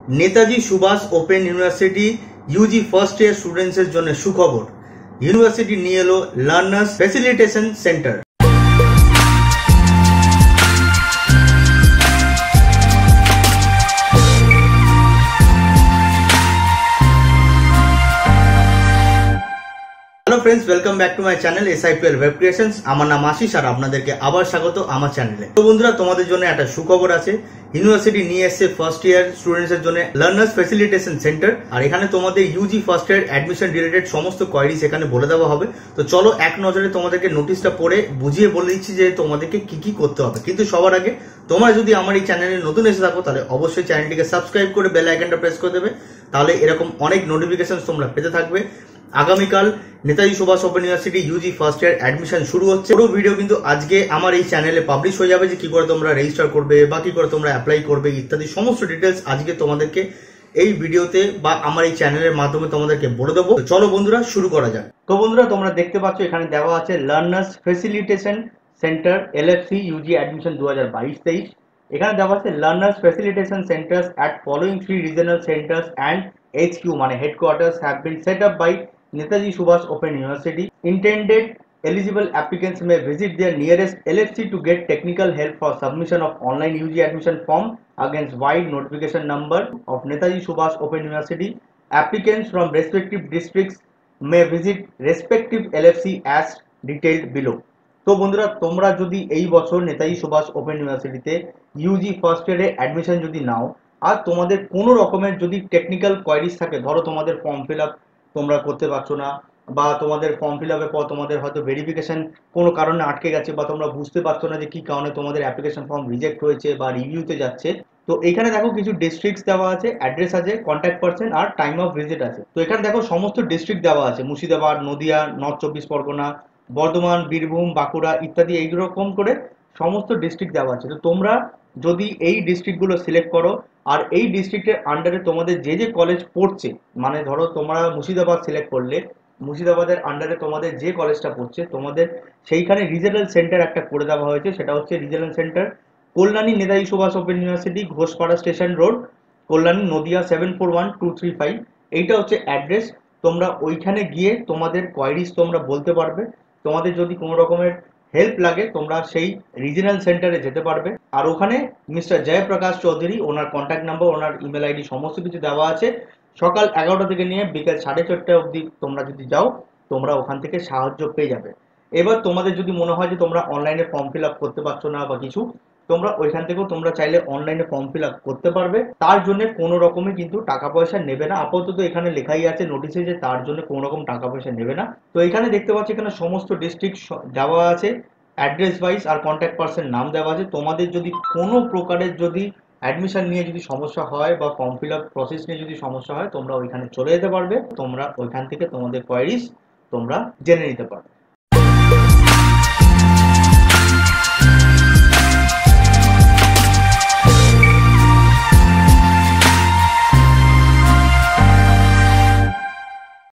Netaji Subhash open university UG first year স্টুডেন্টসের জন্য সুখবর। ইউনিভার্সিটি নিয়ে এলো learners facilitation centre. Hello friends, welcome back to my channel SI12 web creations. আমার নাম আশিস আর আপনাদেরকে আবার স্বাগত আমার চ্যানেলে। তো বন্ধুরা, তোমাদের জন্য একটা সুখবর আছে। ইউনিভার্সিটি নিয়ে এসছে ফার্স্ট ইয়ার স্টুডেন্টস এর জন্য লার্নার্স ফ্যাসিলিটেশন সেন্টার। আর এখানে তোমাদের UG first year admission related সমস্ত কোয়ারিজ এখানে বলে দেওয়া হবে। তো চলো এক নজরে তোমাদেরকে নোটিশটা পড়ে বুঝিয়ে বলে দিচ্ছি যে তোমাদেরকে কি কি করতে হবে। কিন্তু সবার আগে তোমরা যদি আমার এই চ্যানেলে নতুন এসে থাকো তাহলে অবশ্যই চ্যানেলটিকে সাবস্ক্রাইব করে বেল আইকনটা প্রেস করে দেবে, তাহলে এরকম অনেক নোটিফিকেশন তোমরা পেতে থাকবে। আগামীকাল Netaji Subhash open university UG first year admission শুরু হচ্ছে। পুরো ভিডিও কিন্তু আজকে আমার এই চ্যানেলে পাবলিশ হয়ে যাবে, যে কি করে তোমরা রেজিস্টার করবে বা কি করে তোমরা অ্যাপ্লাই করবে ইত্যাদি সমস্ত ডিটেলস আজকে তোমাদেরকে এই ভিডিওতে বা আমার এই চ্যানেলের মাধ্যমে তোমাদেরকে বলে দেবো। চলো বন্ধুরা, শুরু করা যাক। তো বন্ধুরা, তোমরা দেখতে পাচ্ছ এখানে দেওয়া আছে learners facilitation centre LFC UG admission 2022-23। এখানে দেওয়া আছে learners facilitation centres at following 3 regional centres and HQ মানে headquarters have been set up by Netaji Subhash Open University. Intended eligible applicants may visit their nearest LFC to get technical help for submission of online UG admission form against wide notification number of Netaji Subhash Open University. Applicants from respective districts may visit respective LFC as detailed below. তো বন্ধুরা, তোমরা যদি এই বছর Netaji Subhash open ইউনিভার্সিটিতে UG first ইয়ারে admission যদি নাও আর তোমাদের কোনো রকমের যদি টেকনিক্যাল কোয়ারিজ থাকে, ধরো তোমাদের ফর্ম ফিল আপ তোমরা করতে পারছো না, বা তোমাদের ফর্ম ফিল আপের পর তোমাদের হয়তো ভেরিফিকেশন কোনো কারণে আটকে গেছে, বা তোমরা বুঝতে পারছো না যে কি কারণে তোমাদের অ্যাপ্লিকেশন ফর্ম রিজেক্ট হয়েছে বা রিভিউতে যাচ্ছে, তো এখানে দেখো কিছু ডিস্ট্রিক্টস দেওয়া আছে, অ্যাড্রেস আছে, কন্ট্যাক্ট পারসন আর টাইম অফ ভিজিট আছে। তো এখানে দেখো সমস্ত ডিস্ট্রিক্ট দেওয়া আছে, মুর্শিদাবাদ, নদিয়া, নর্থ 24 পরগনা, বর্ধমান, বীরভূম, বাঁকুড়া ইত্যাদি এইরকম করে সমস্ত ডিস্ট্রিক্ট দেওয়া আছে। তো তোমরা যদি এই ডিস্ট্রিক্টগুলো সিলেক্ট করো আর এই ডিস্ট্রিক্টের আন্ডারে তোমাদের যে যে কলেজ পড়ছে, মানে ধরো তোমরা মুর্শিদাবাদ সিলেক্ট করলে, মুর্শিদাবাদের আন্ডারে তোমাদের যে কলেজটা পড়ছে তোমাদের সেইখানে রিজনাল সেন্টার একটা করে দেওয়া হয়েছে, সেটা হচ্ছে regional centre Kalyani Netaji Subhash open university, Ghoshpara station road, Kalyani, Nadia 741235। এইটা হচ্ছে অ্যাড্রেস। তোমরা ওইখানে গিয়ে তোমাদের কোয়ারিজ তোমরা বলতে পারবে। তোমাদের যদি কোনো রকমের হেল্প লাগে তোমরা সেই রিজনাল সেন্টারে যেতে পারবে। আর ওখানে মিস্টার জয়প্রকাশ চৌধুরী, ওনার কন্ট্যাক্ট নাম্বার, ওনার ইমেল আইডি সমস্ত কিছু দেওয়া আছে। সকাল 11টা থেকে নিয়ে বিকেল 4:30 অবধি তোমরা যদি যাও তোমরা ওখান থেকে সাহায্য পেয়ে যাবে। এবার তোমাদের যদি মনে হয় যে তোমরা অনলাইনে ফর্ম ফিল আপ করতে পারছো না বা কিছু, তোমরা ওইখান থেকেও তোমরা চাইলে অনলাইনে ফর্ম ফিল আপ করতে পারবে। তার জন্য কোনো রকমের কিন্তু টাকা পয়সা নেবে না। আপাতত এখানে লেখাই আছে নোটিশে যে তার জন্য কোনো রকম টাকা পয়সা নেবে না। তো এখানে দেখতে পাচ্ছি এখানে সমস্ত ডিস্ট্রিক্ট দেওয়া আছে, অ্যাড্রেস ওয়াইজ আর কন্ট্যাক্ট পারসন নাম দেওয়া আছে। তোমাদের যদি কোনো প্রকারের যদি অ্যাডমিশন নিয়ে যদি সমস্যা হয় বা ফর্ম ফিল আপ প্রসেস নিয়ে যদি সমস্যা হয় তোমরা ওইখানে চলে যেতে পারবে। তোমরা ওইখান থেকে তোমাদের কোয়ারিজ তোমরা জেনে নিতে পারবে।